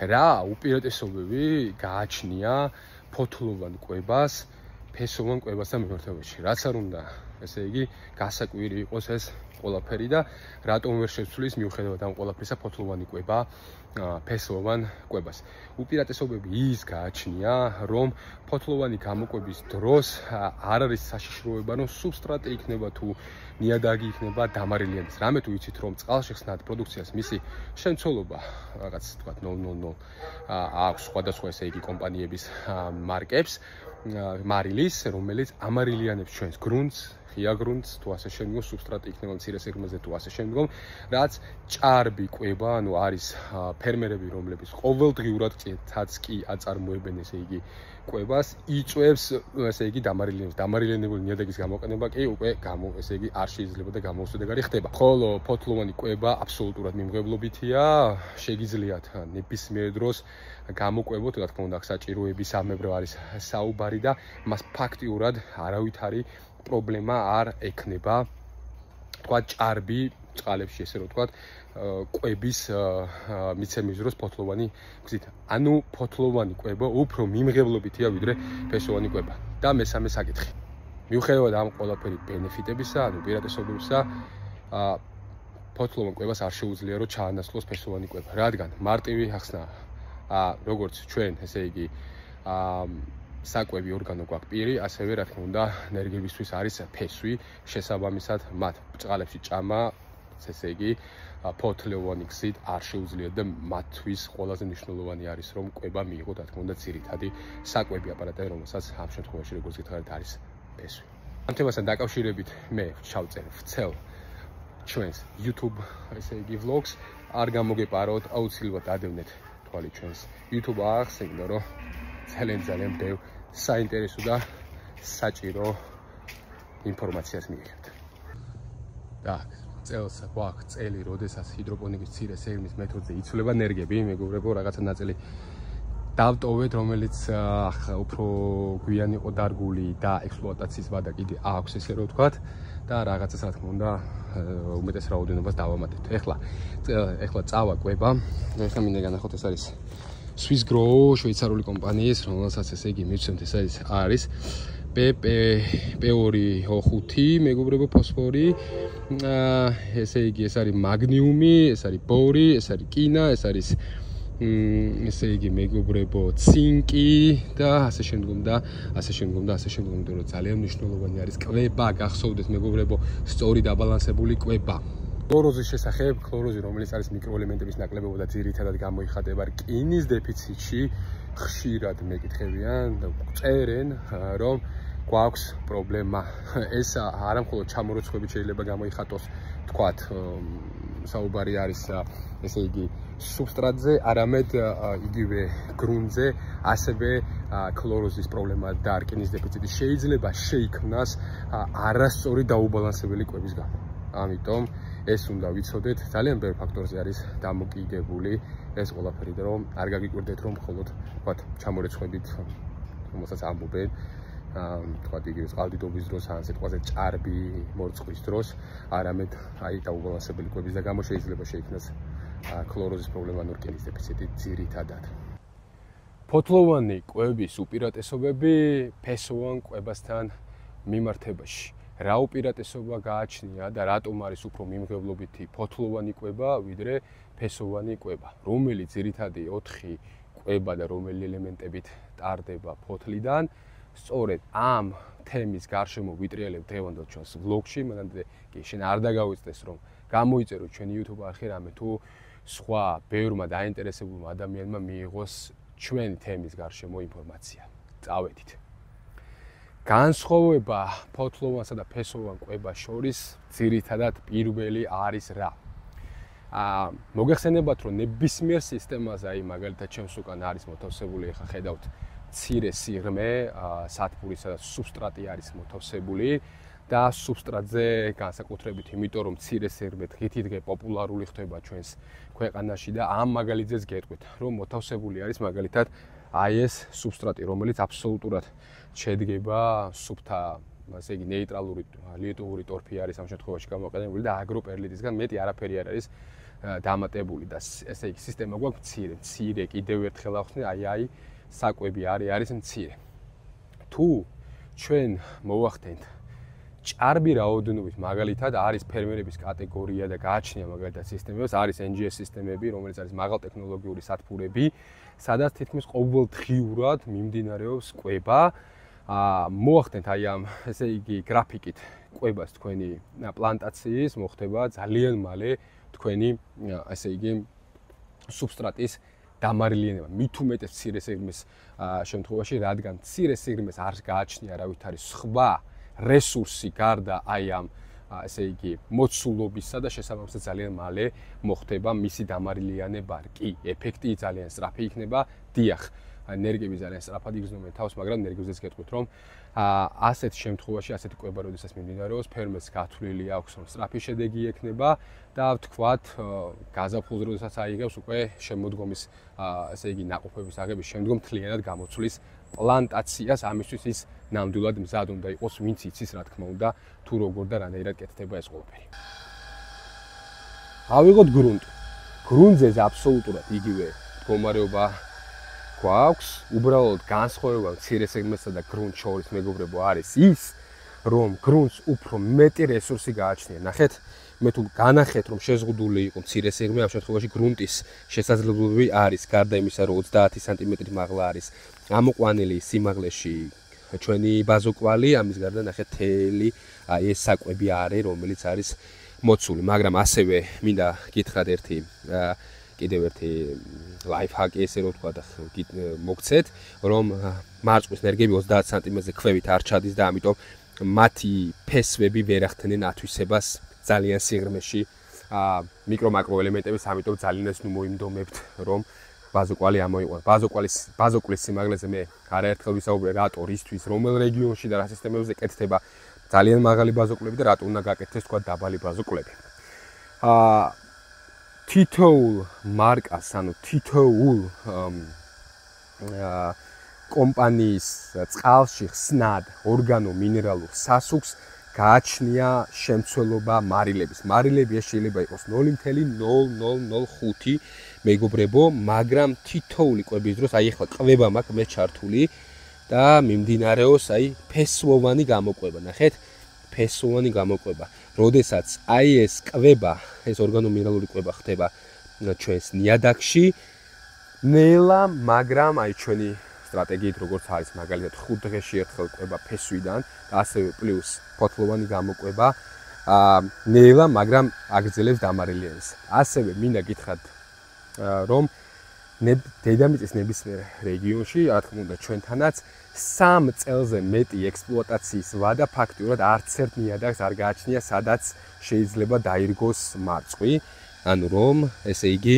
რა უპირატესობები გააჩნია ფოთლოვან კვებას ფესოვან კვებასთან მიმართებაში. რაც არ უნდა, ესე იგი, გასაკვირი იყოს ეს ყველაფერი და რატომ ვერ შეცვლის მიუხედავად ამ ყველაფრისა ფოთლოვანი კვება ფესოვან კვებას. უპირატესობები ის გააჩნია, რომ ფოთლოვანი გამოკვების დროს არ არის საშიშროება, რომ სუბსტრატი იქნება თუ ნიადაგი იქნება დამარილიანის. რამე თუ იცით, რომ წყალშეხსნად პროდუქციას მისი შემცველობა რაღაც თქვა 000 აქვს სხვადასხვა ესე იგი კომპანიების მარკებს მარილის, რომელიც ამარილიანებს ჩვენს გრუნტს, ღია გრუნტს, თუ ასე შემდგომ სუბსტრატი იქნება მცირე სიღრმეზე თუ ასე შემდგომ, რაც ჭარბი კვება, ანუ არის ფერმერები, რომლებიც ყოველდღიურად კი აწარმოებენ ესე იგი კვებას, იწვევს ესე იგი დამარილიანებს. დამარილიანებული ნიადაგის გამოყენება კი უკვე ესე იგი არ შეიძლება და გამოუსადეგარი ხდება. ხოლო ფოთლოვანი კვება აბსოლუტურად მიმღებლობითია, შეგიძლიათ ნებისმიერ დროს გამოკვებოთ, რა თქმა უნდა, საჭიროების ამებრ არის საუბარი და მას ფაქტიურად არავითარი პრობლემა არ ექნება. თქვა ჭარბი წყალებში ესე რომ თქვა კვების მიცემის დროს ფოთლოვანი გზით. ანუ ფოთლოვანი კვება უფრო მიმღებლობითია ვიდრე ფესოვანი კვება. და მესამე საკითხი. მიუხედავად ამ ყველაფერი ბენეფიტებისა, ანუ უპირატესობებისა, ფოთლოვან კვებას არ შეუძლია რომ ჩაანაცვლოს ფესოვანი კვება, რადგან მარტივი ახსნა როგორც ჩვენ, ესე იგი, საკვები ორგანო გვაქვს პირი, ასევე რა თქმა უნდა, ნერგებისთვის არის ფესვი, შესაბამისად, მათ ბწყალებში ჭამა, ესე იგი, ფოთლოვანი გზით არ შეუძლიათ და მათთვის ყველაზე მნიშვნელოვანი არის, რომ კვება მიიღოთ, რა თქმა უნდა, ძირითადი საკვები აპარატები, რომელსაც ამ შემთხვევაში როგორც გითხარით, არის ფესვი. ამ თემასთან დაკავშირებით მე ჩავწერ ვრცელ ჩვენს YouTube, ესე იგი, vlogs, არ გამოგეპაროთ, აუცილებლად ადევნეთ თვალი ჩვენს YouTube აღსეგნო, რომ ძალიან ბევრ საინტერესო და საჭირო ინფორმაციას მიიღებთ. და წელს გვაქვს წელი, როდესაც ჰიდროპონიკის მცირე სიღრმის მეთოდზე იცვლება ნერგები, მეგობრებო, რაღაცა ნაწილი დავტოვეთ, რომელიც უფრო გვიანი იყო დარგული და ექსპლუატაციის ვადა კიდე აქვს, ესე რომ ვთქვათ, და რაღაცას რა თქმა უნდა უმეტეს რაოდენობას დავამატეთ. ეხლა წავა კვება, ეხლა მინდა განახოთ, ეს არის Swiss Grow, შვეიცარიული კომპანიის, რომელსაც ესე იგი მივცემთ, ეს არის PP2O5, მეგობრებო, ფოსფორი, ესე იგი, ეს არის მაგნიუმი, ეს არის ბორი, ეს არის კინა, ეს არის ესე იგი, მეგობრებო, ცინკი და ასე შემდგომ და ასე შემდგომ, რომ ძალიან მნიშვნელოვანი არის კვება, გახსოვდეთ, მეგობრებო, სწორი დაბალანსებული კვება. ქლოროზის შესახებ, ქლოროზი, რომელიც არის მიკროელემენტების ნაკლებობა და ძირითადად გამოიხატება რკინის დეფიციტში, ხშირად მეკითხებიან და წერენ, რომ გვაქვს პრობლემა. ეს არა მხოლოდ ჩამოროცხვებით შეიძლება გამოიხატოს, თქვათ, საუბარი არის, ესე იგი, სუბსტრატზე, არამედ იგივე გრუნტზე, ასევე ქლოროზის პრობლემა და რკინის დეფიციტი შეიძლება შეიქმნას არასწორი დაუბალანსებელი კვების გამო. ამიტომ ეს უნდა ვიცოდეთ, ძალიან ბევრ ფაქტორზე არის დამოკიდებული ეს ყველაფერი და რომ არ გაგიკვირდეთ, რომ მხოლოდ თქვათ ჩამორეცხვებით, რომელსაც ამბობენ, თქვათ იგივე წყალდიდობის დროს, ან სიტყვაზე ჭარბი მორწყვის დროს, არამედ აი დაუბალანსებელი კვების და გამო შეიძლება შეიქმნას ქლოროზის პრობლემა, ანუ რკინის დეფიციტი ძირითადად. ფოთლოვანი კვების უპირატესობები ფესოვან კვებასთან მიმართებაში. რა უპირატესობა გააჩნია და რატომ არის უფრო მიმღებლობითი ფოთლოვანი კვება ვიდრე ფესოვანი კვება, რომელიც ძირითადი 4 კვება და რომელი ელემენტებით ტარდება ფოთლიდან. სწორედ ამ თემის გარშემო ვიტრიალებთ დღევანდელ ჩვენს vlogში, მანამდე კი შენ არ დაგავიწყდეს, რომ გამოიწერო ჩვენი YouTube არხი, რამე თუ სხვა ბევრმა დაინტერესებულმა ადამიანმა მიიღოს ჩვენი თემის გარშემო ინფორმაცია. წავედით. განსხვავება ფოთლოვანსა და ფესოვან კვებას შორის ძირითადად პირველი არის რა? მოგეხსენებათ, რომ ნებისმიერ სისტემაზე, აი მაგალითად ჩემს უკან არის მოთავსებული, ახლა ხედავთ მცირე სიღრმე, სათბურისა და სუბსტრატი არის მოთავსებული და სუბსტრატზე განსაკუთრებით, იმიტომ რომ მცირე სიღრმე დღითიდღე პოპულარული ხდება ჩვენს ქვეყანაში და ამ მაგალითზეც გეტყვით, რომ მოთავსებული არის მაგალითად აი ეს სუბსტრატი, რომელიც აბსოლუტურად შედგება სუფთა, ასე იგი ნეიტრალური ლიეტოვური ტორფი არის ამ შემთხვევაში გამოყენებული და აგროპერლიტისგან მეტი არაფერი არ არის დამატებული და ესე იგი სისტემა გვაქვს მცირე კიდევ ერთხელ ახსნი აი საკვები არის მცირე თუ ჩვენ მოვახდენთ ჭარბი რაოდენობით მაგალითად არის ფერმერების კატეგორია და გააჩნია მაგალითად სისტემებს არის NGS სისტემები რომელიც არის მაღალტექნოლოგიური სათბურები სადაც თითქმის ყოველდღიურად მიმდინარეობს კვება მოახდენთ აი ამ ესე იგი გრაფიკით კვებას თქვენი პლანტაციის მოხდება ძალიან მალე თქვენი ესე იგი სუბსტრატის დამარილიანება მით უმეტეს მცირე სიღრმის შემთხვევაში რადგან მცირე სიღრმეს არ გააჩნია არავითარი სხვა რესურსი გარდა აი ამ ესე იგი მოცულობისა და შესაბამისად ძალიან მალე მოხდება მისი დამარილიანება კი ეფექტი ძალიან სწრაფი იქნება დიახ ენერგიები ძალიან სწრაფად იგრძნობენ თავს მაგრამ ენერგიებზეც გეტყვით რომ ასეთ შემთხვევაში ასეთი კვება როდესაც მიმდინარეობს ფერმერს გათვლილი აქვს რომ სწრაფი შედეგი ექნება და ვთქვათ გაზაფხულზე როდესაც აიღებს უკვე შემოდგომის ესე იგი ნაყოფების აღების შემდგომ მთლიანად გამოცვლის პლანტაციას ამისთვის ის ნამდვილად მზად უნდა იყოს ვინც იცის რა თქმა უნდა თუ როგორ და რანაირად კეთდება ეს ყველაფერი ავიღოთ გრუნტი გრუნტზე აბსოლუტურად იგივე მდგომარეობა გვაქვს უბრალოდ განსხვავება მცირე სეგმენტსა და გრუნტ შორის მეგობრებო არის ის რომ გრუნტს უფრო მეტი რესურსი გააჩნია ნახეთ მე თუ განახეთ რომ შეზღუდული იყო მცირე სიღრმე ამ შემთხვევაში გრუნტის შესაძლებლობები არის გარდა იმისა რომ 30 სანტიმეტრი მაღლა არის ამოყვანილი სიმაღლეში ჩვენი ბაზოკვალი ამის გარდა ნახეთ თელი აი ეს საკვები არის რომელიც არის მოცული მაგრამ ასევე მინდა გითხრათ კიდევ ერთი ლაიფჰაკი ესე რომ ვთქვა და მოგცეთ რომ მარწყვის ენერგიები 30 სანტიმეტრზე ქვევით არ ჩადის და ამიტომ მათი ფესვები ვერ ახდენენ ათვისებას ძალიან სიღრმეში მიკრო მაკრო ელემენტების ამიტომ ძალიან ეს მოიმდომებთ რომ ბაზოკვალი ამოიყვანოთ ბაზოკულის სიმაღლეზე მე არაერთხელ ვისაუბრე რატო რისთვის რომელ რეგიონში და რა სისტემებზე კეთდება ძალიან მაღალი ბაზოკლები და რატო უნდა გაკეთდეს თქვა დაბალი ბაზოკლები თითოეულ მარკას ანუ თითოეულ კომპანიის წყალში ხსნად ორგანო მინერალურ სასუქს გააჩნია შემცველობა მარილების. მარილები ეს შეიძლება იყოს 0.0005 მეგობრებო, მაგრამ თითოეული კვების დროს აი ახლა კვება მაქვს მე ჩართული და მიმდინარეობს აი ფესვოვანი გამოკვება. ნახეთ, ფესვოვანი გამოკვება. როდესაც აი ეს კვება, ეს ორგანომინერალური კვება ხდება ჩვენს ნიადაგში, ნელა, მაგრამ აი ჩვენი სტრატეგიით როგორც არის მაგალითად 5 დღეში ერთხელ კვება ფესვიდან და ასევე პლუს ფოთლოვანი გამოკვება ნელა, მაგრამ აგრძელებს დამარილიანებას. ასევე მინდა გითხრათ რომ დედამიწის ნებისმიერ რეგიონში, რა თქმა უნდა ჩვენთანაც 3 წელზე მეტი ექსპლუატაციის ვადა ფაქტიურად არც ერთ ნიადაგს არ გააჩნია, სადაც შეიძლება დაირგოს მარწყვი, ანუ რომ ესე იგი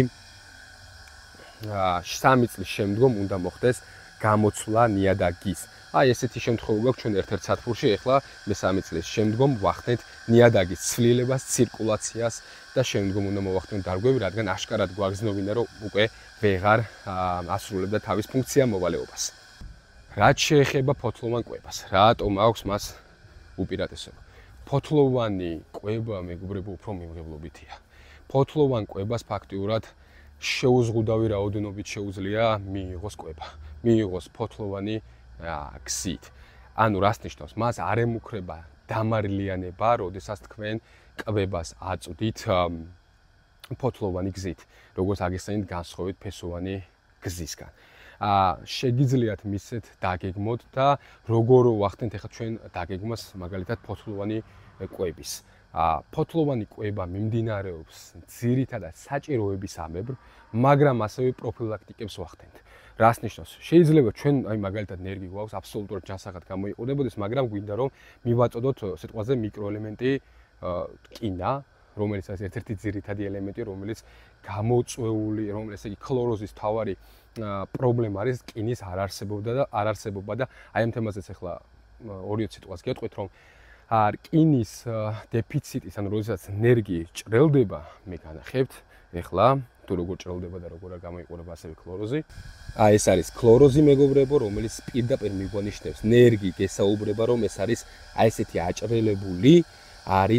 3 წლის შემდგომ უნდა მოხდეს გამოცვლა ნიადაგის. აი ესეთი შემთხვევა გვაქვს ჩვენ ერთ-ერთ სათბურში, ეხლა მე-3 წლის შემდგომ ვახდენთ ნიადაგის ცვლილებას, ცირკულაციას და შემდგომ უნდა მოვახდენთ დარგვები, რადგან აშკარად გვაგზნობინა, რომ უკვე ვეღარ ასრულებდა თავის ფუნქცია მოვალეობას. რაც შეეხება ფოთლოვან კვებას, რატომ აქვს მას უპირატესობა? ფოთლოვანი კვება, მეგობრებო, უფრო მიმღებლობითია. ფოთლოვან კვებას ფაქტიურად შეუზღუდავი რაოდენობით შეუძლია მიიღოს კვება. მიიღოს ფოთლოვანი გზით. ანუ რას ნიშნავს? მას არ ემუქრება დამარილიანება, როდესაც თქვენ კვებას აწვდით ფოთლოვანი გზით, როგორც აგიხსენით განსხვავებით ფესოვანი გზისგან. შეგიძლიათ მისცეთ დაგეგმოთ და როგორ ვახდენთ ახლა ჩვენ დაგეგმას მაგალითად ფოთლოვანი კვების. ფოთლოვანი კვება მიმდინარეობს ძირითადად საჭიროებისამებრ, მაგრამ ასევე პროფილაქტიკებს ვახდენთ. რას ნიშნავს? შეიძლება ჩვენ აი მაგალითად ნერგი გვაქვს აბსოლუტურად ჯანსაღად გამოიყურებოდეს, მაგრამ გვინდა რომ მივაწოდოთ სიტყვაზე მიკროელემენტი ტკინა, რომელიც არის ერთ-ერთი ძირითადი ელემენტი, რომელიც გამოწვეული, რომელიც ესე იგი ქლოროზის თავარი პრობლემა არის ტკინის არარსებობა და აი ამ თემაზეც ახლა 2 სიტყვას გეტყვით, რომ რკინის დეფიციტის, ანუ როდესაც ნერგი ჭრელდება, მე განახებთ, ახლა თუ როგორ ჭრელდება და როგორ არ გამოიყურება ასევე ქლოროზი. ეს არის ქლოროზი, მეგობრებო, რომელიც პირდაპირ მიგვანიშნებს ნერგი გესაუბრება, რომ ეს არის აი ესეთი აჭრელებული არის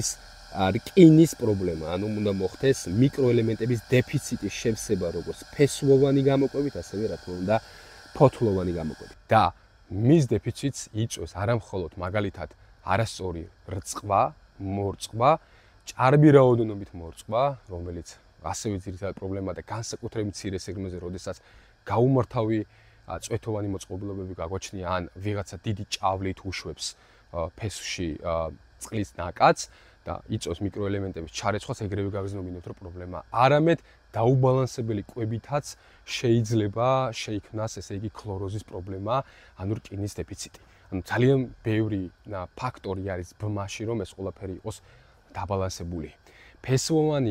რკინის პრობლემა, ანუ უნდა მოხდეს მიკროელემენტების დეფიციტის შევსება როგორც ფესვოვანი გამოკვებით, ასევე რა თქმა უნდა ფოთლოვანი გამოკვებით. და მის დეფიციტს იწვევს არამხოლოდ მაგალითად არასწორი რწყვა, მორწყვა, ჭარბი რაოდენობით მორწყვა, რომელიც ასევე ძირითადად პრობლემა და განსაკუთრებით მცირე სიგრძეზე, როდესაც გაუმართავი წვეთოვანი მოწყობილობები გაგვაჩნია, ან ვიღაცა დიდი ჭავლით უშვებს ფესვში წყლის ნაკადს და იწვევს მიკროელემენტების ჩარეცხვას, ეგრევე გაგრძნობინებთ, რომ პრობლემა არამედ დაუბალანსებელი კვებითაც შეიძლება შეიქმნას, ესე იგი, ქლოროზის პრობლემა, ანუ რკინის დეფიციტი. ანუ ძალიან ბევრი ფაქტორი არის ბმაში, რომ ეს ყველაფერი იყოს დაბალანსებული. ფესვოვანი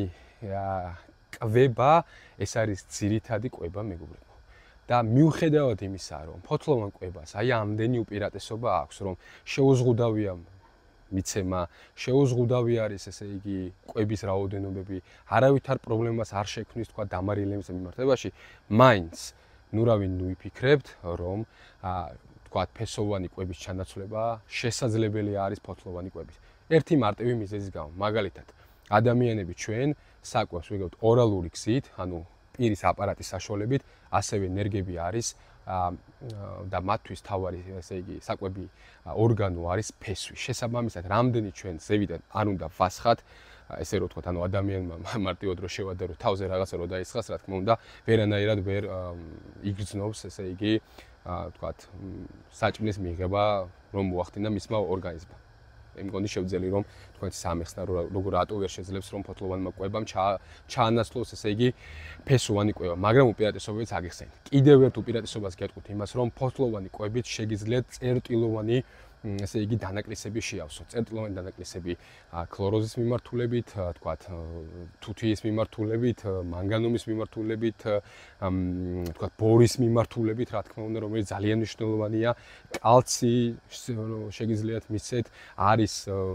კვება ეს არის ძირითადი კვება, მეგობრებო. და მიუხედავად იმისა, რომ ფოთლოვან კვებას აი ამდენი უპირატესობა აქვს, რომ შეუზღუდავია მიცემა, შეუზღუდავი არის, ესე იგი, კვების რაოდენობები, არავითარ პრობლემას არ შექმნის, თქვა, დამარილებების მიმართებაში, მაინც ნურავინ ვიფიქრებთ, რომ თქვა, ფესვოვანი კვების ჩანაცვლება შესაძლებელი არის ფოთლოვანი კვების. ერთი მარტივი მიზეზის გამო, მაგალითად, ადამიანები ჩვენ საკვებს ვიგებთ ორალური გზით, ანუ პირის აპარატის საშუალებით, ასევე ნერგები არის და მათთვის თავარი, ესე იგი, საკვები ორგანო არის ფესვი. შესაბამისად, რამდენი ჩვენ ზევიდან არ უნდა ვასხათ, ესე რომ ვთქვათ, ანუ ადამიანმა მარტივად რო შევადარო თავზე რაღაცა რო დაისხას, რა თქმა უნდა, ვერანაირად ვერ იგრძნობს, ესე იგი, ვთქვათ, საჭმლის მიღება, რომ მოახდინა მისმა ორგანიზმმა. იმგონი შევძელი რომ თქვენ სამეხსნა როგორ რატო ვერ შეძლებს რომ ფოთლოვანმა კვებამ ჩაანაცვლოს, ესე იგი, ფესვოვანი კვება, მაგრამ უპირატესობებიც აგიხსენით. კიდევ ერთ უპირატესობას გეტყვით იმას, რომ ფოთლოვანი კვებით შეგიძლიათ წერტილოვანი, ესე იგი, დანაკლისები შეავსოთ. წერტილოვანი დანაკლისები ქლოროზის მიმართულებით, თქვათ, თუთიის მიმართულებით, მანგანუმის მიმართულებით, თქვათ, ბორის მიმართულებით, რა თქმა უნდა, რომელიც ძალიან მნიშვნელოვანია. კალცი შეგიძლიათ მისცეთ, არის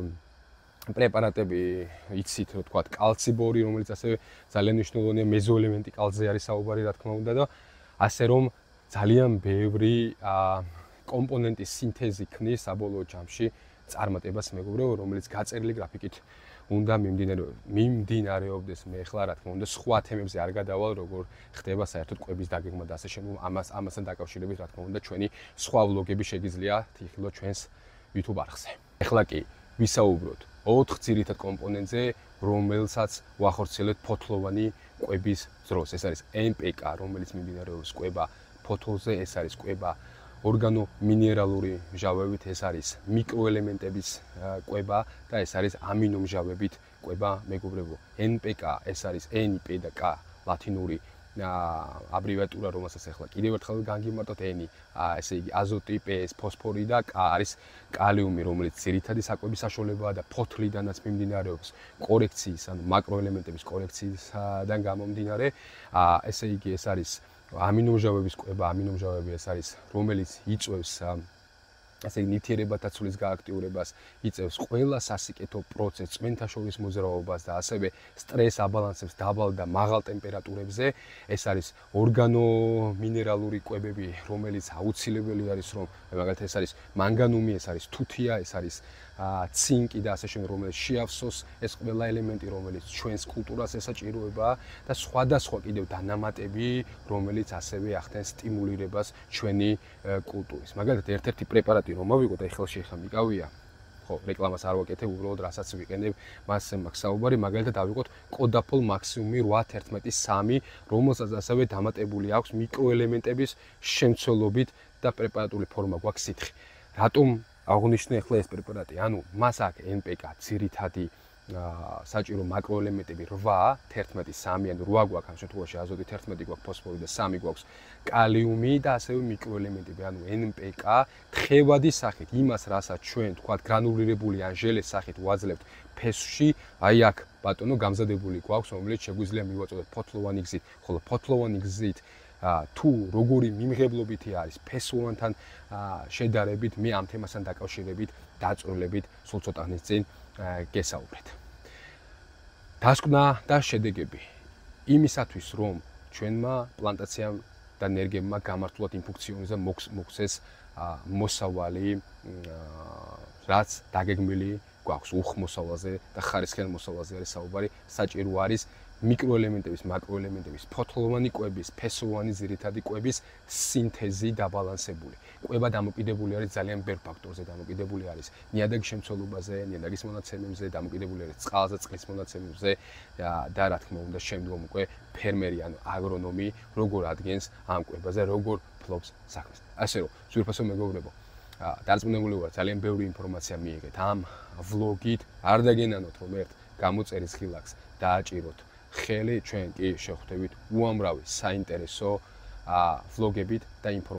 პრეპარატები, იცით, რომ თქვათ, კალციბორი, რომელიც ასევე ძალიან მნიშვნელოვანია, მეზოელემენტი კალცზე არის საუბარი, რა თქმა უნდა, და ასე რომ ძალიან ბევრი კომპონენტის სინთეზი ქმნის საბოლოო ჯამში წარმატებას, მეგობრებო, რომელიც გაწერილი გრაფიკით უნდა მიმდინარეობდეს. მე ახლა, რა თქმა უნდა, სხვა თემებზე არ გადავალ, როგორ ხდება საერთოდ კვების დაგეგმა და ასე შემდგომ, ამასთან დაკავშირებით, რა თქმა უნდა, ჩვენი სხვა ვლოგები შეგიძლიათ იხილოთ ჩვენს YouTube არხზე. ახლა კი ვისაუბროთ 4 ძირითად კომპონენტზე, რომელსაც ვახორციელებთ ფოთლოვანი კვების დროს. ეს არის NPK, რომელიც მიმდინარეობს კვება ფოთოლზე, ეს არის კვება ორგანო მინერალური მჟავებით, ეს არის მიკროელემენტების კვება და ეს არის ამინომჟავებით კვება, მეგობრებო. NPK, ეს არის N, P და K ლათინური აბრივიატურა, რომელსაც ახლა კიდევ ერთხელ განგიმარტოთ. N, ესე იგი, აზოტი, P ეს ფოსფორი და K არის კალიუმი, რომელიც ძირითადი საკვების საშუალებაა და ფოთლიდანაც მიმდინარეობს კორექციის, ანუ მაკროელემენტების კორექციისგან გამომდინარე. ესე იგი, ეს არის ამინომჟავების კვება, ამინომჟავები ეს არის, რომელიც იწვევს ასე ნივთიერებათა ცვლის გააქტიურებას, იწევს ყველა სასიკეთო პროცესს, წვენთა შორის მოძრაობას და ასევე სტრეს აბალანსებს დაბალ და მაღალ ტემპერატურებზე. ეს არის ორგანო მინერალური კვებები, რომელიც აუცილებელი არის, რომ მაგალითად ეს არის მანგანუმი, ეს არის თუთია, ეს არის ცინკი და ასე შემდეგ, რომელიც შეავსოს ეს ყველა ელემენტი, რომელიც ჩვენს კულტურას ესაჭიროება და სხვადასხვა კიდევ დანამატები, რომელიც ასევე ახდენს სტიმულირებას ჩვენი კულტურის. მაგალითად, ერთ-ერთი პრეპარატი რომ მოვიგოთ, აი ხელში ხა მიკავია. ხო, რეკლამას არ ვაკეთებ, უბრალოდ რასაც ვიყენებ, მასზე მაქვს საუბარი. მაგალითად, ავიღოთ კოდაფოლ მაქსიმუმი 8.11.3, რომელსაც ასევე დამატებული აქვს მიკროელემენტების შემცველობით და პრეპარატული ფორმა გვაქვს სითხე. რატომ აღნიშნე ახლა ეს პრეპარატი? ანუ მას აქვს NPK ძირითადი საჭირო მაკროელემენტები 8, 11.3, ანუ 8 გვაქვს ამ შემთხვევაში აზოტი, 11 გვაქვს ფოსფორი და 3 გვაქვს კალიუმი და ასევე მიკროელემენტები, ანუ NPK თხევადის სახით, იმას რასაც ჩვენ თქვათ გრანულირებული ან ჟელეს სახით ვაძლევთ ფესვში, აი აქ ბატონო გამზადებული გვაქვს, რომელიც შეგვიძლია მივაწოდოთ ფოთლოვანი გზით, ხოლო ფოთლოვანი გზით თუ როგორი მიმღებლობითი არის ფესვოვანთან შედარებით, მე ამ თემასთან დაკავშირებით დაწვრილებით სულ ცოტა ხნის წინ გესაუბრეთ. დასკვნა და შედეგები იმისათვის, რომ ჩვენმა პლანტაციამ და ნერგებმა გამართულად იმ ფუნქციონზე მოხსეს მოსავალი, რაც დაგეგმილი გვაქვს უხმოსავალზე და ხარისხიან მოსავალზე არის საუბარი, საჭირო არის მიკროელემენტების, მაკროელემენტების, ფოთლოვანი კვების, ფესოვანი ძირითადი კვების სინთეზი დაბალანსებული. კვება დამოკიდებული არის ძალიან ბევრ ფაქტორზე, დამოკიდებული არის ნიადაგის შემცველობაზე, ნიადაგის მონაცემებზე, დამოკიდებული არის წყალზე, წყლის მონაცემებზე და რა თქმა უნდა, შემდგომ უკვე ფერმერი, ანუ აგრონომი როგორ ადგენს ამ კვებაზე, როგორ ფლობს საქმეს. ასე რომ, ძვირფასო მეგობრებო, დარწმუნებული ვარ, ძალიან ბევრი ინფორმაცია მიიღეთ ამ ვლოგით. არ დაგენანოთ, რომ ერთ გამოწერის ხილაკს დააჭიროთ ხელი, ჩვენ კი შევხვდებით უამრავი საინტერესო ვლოგებით და ინფორმაციით.